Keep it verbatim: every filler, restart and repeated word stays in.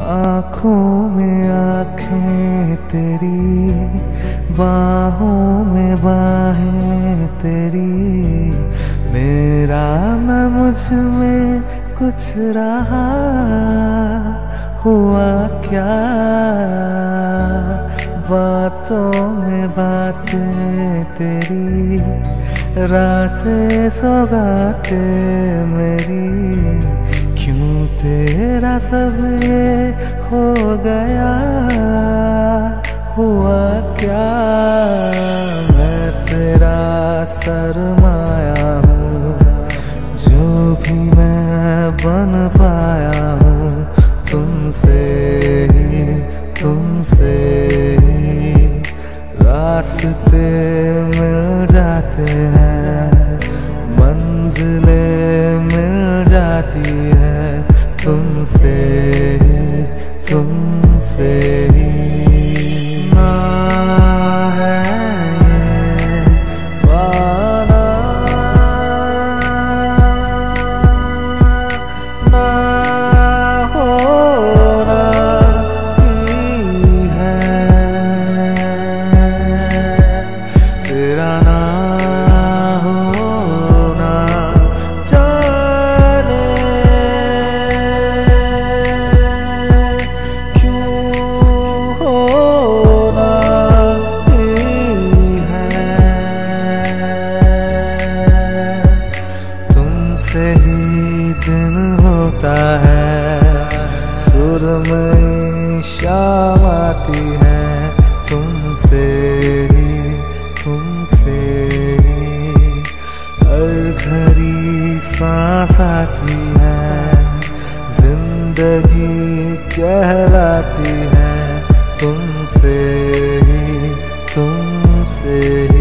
आँखों में आँखें तेरी, बाहों में बाहें तेरी, मेरा न मुझ में कुछ रहा हुआ क्या। बातों में बातें तेरी, रातें सौगातें मेरी, क्यों तेरा सब ये हो गया, हुआ क्या। मैं तेरा सरमाया हूँ, जो भी मैं बन पाया हूँ, तुमसे ही तुमसे ही रास्ते मिल जाते हैं, मंजिलें मिल जाती है, तुमसे ही तुमसे ही। ना है ये पाना, ना होना ही है, तेरा ना होना जाने क्यों होना ही है। तुमसे ही दिन होता है, सुरमई शाम आती है, तुमसे ही तुमसे ही हर घड़ी सांस आती है, जिंदगी कहलाती है, तुमसे ही तुमसे ही।